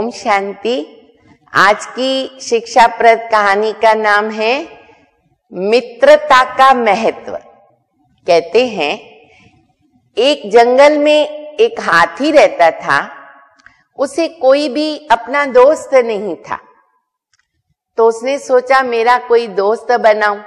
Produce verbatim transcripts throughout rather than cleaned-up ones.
ओम शांति। आज की शिक्षाप्रद कहानी का नाम है मित्रता का महत्व। कहते हैं एक जंगल में एक हाथी रहता था। उसे कोई भी अपना दोस्त नहीं था, तो उसने सोचा मेरा कोई दोस्त बनाऊं।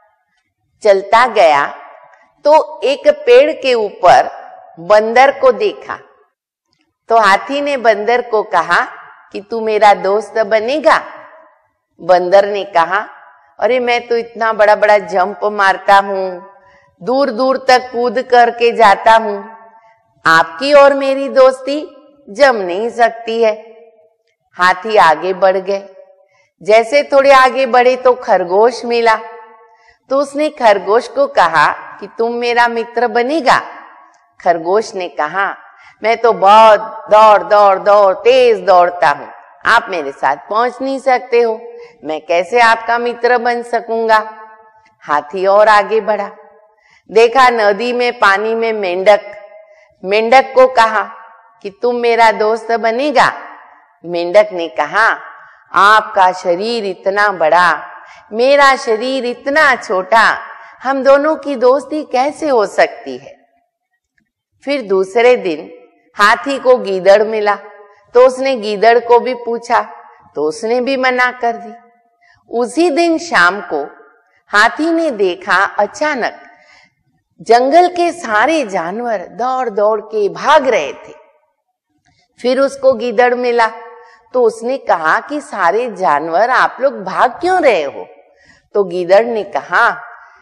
चलता गया तो एक पेड़ के ऊपर बंदर को देखा, तो हाथी ने बंदर को कहा कि तू मेरा दोस्त बनेगा। बंदर ने कहा, अरे मैं तो इतना बड़ा बड़ा जंप मारता हूँ, दूर दूर तक कूद करके जाता हूँ, आपकी और मेरी दोस्ती जम नहीं सकती है। हाथी आगे बढ़ गए। जैसे थोड़े आगे बढ़े तो खरगोश मिला, तो उसने खरगोश को कहा कि तुम मेरा मित्र बनेगा। खरगोश ने कहा, मैं तो बहुत दौड़ दौड़ दौड़ तेज दौड़ता हूँ, आप मेरे साथ पहुंच नहीं सकते हो, मैं कैसे आपका मित्र बन सकूंगा। हाथी और आगे बढ़ा। देखा नदी में पानी में मेंढक। मेंढक को कहा कि तुम मेरा दोस्त बनेगा। मेंढक ने कहा, आपका शरीर इतना बड़ा, मेरा शरीर इतना छोटा, हम दोनों की दोस्ती कैसे हो सकती है। फिर दूसरे दिन हाथी को गीदड़ मिला, तो उसने गीदड़ को भी पूछा, तो उसने भी मना कर दी। उसी दिन शाम को हाथी ने देखा अचानक जंगल के सारे जानवर दौड़ दौड़ के भाग रहे थे। फिर उसको गीदड़ मिला, तो उसने कहा कि सारे जानवर आप लोग भाग क्यों रहे हो। तो गीदड़ ने कहा,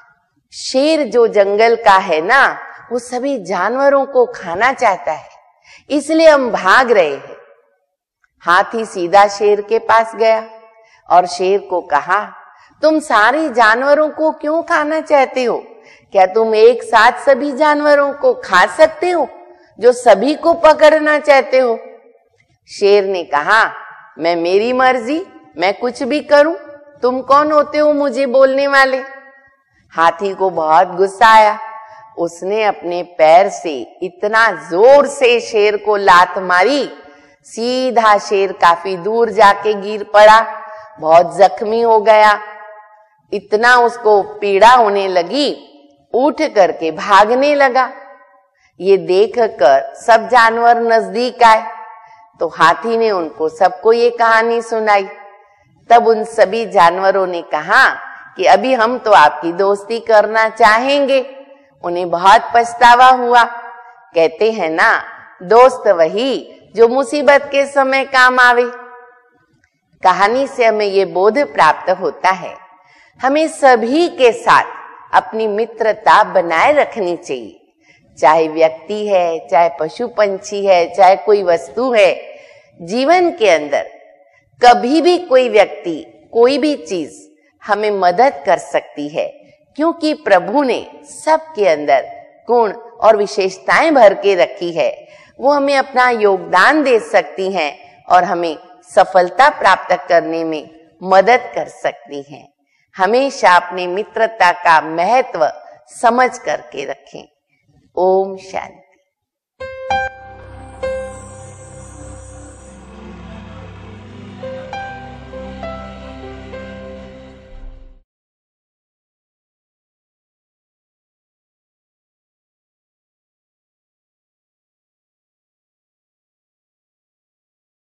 शेर जो जंगल का है ना, वो सभी जानवरों को खाना चाहता है, इसलिए हम भाग रहे हैं। हाथी सीधा शेर के पास गया और शेर को कहा, तुम सारे जानवरों को क्यों खाना चाहते हो? क्या तुम एक साथ सभी जानवरों को खा सकते हो जो सभी को पकड़ना चाहते हो? शेर ने कहा, मैं मेरी मर्जी, मैं कुछ भी करूं, तुम कौन होते हो मुझे बोलने वाले। हाथी को बहुत गुस्सा आया। उसने अपने पैर से इतना जोर से शेर को लात मारी, सीधा शेर काफी दूर जाके गिर पड़ा, बहुत जख्मी हो गया। इतना उसको पीड़ा होने लगी, उठ करके भागने लगा। ये देखकर सब जानवर नजदीक आए, तो हाथी ने उनको सबको ये कहानी सुनाई। तब उन सभी जानवरों ने कहा कि अभी हम तो आपकी दोस्ती करना चाहेंगे। उन्हें बहुत पछतावा हुआ। कहते हैं ना, दोस्त वही जो मुसीबत के समय काम आवे। कहानी से हमें ये बोध प्राप्त होता है, हमें सभी के साथ अपनी मित्रता बनाए रखनी चाहिए। चाहे व्यक्ति है, चाहे पशु पंछी है, चाहे कोई वस्तु है। जीवन के अंदर कभी भी कोई व्यक्ति, कोई भी चीज हमें मदद कर सकती है, क्योंकि प्रभु ने सबके अंदर गुण और विशेषताएं भर के रखी है। वो हमें अपना योगदान दे सकती हैं और हमें सफलता प्राप्त करने में मदद कर सकती हैं। हमेशा अपनी मित्रता का महत्व समझ करके रखें। ओम शांति।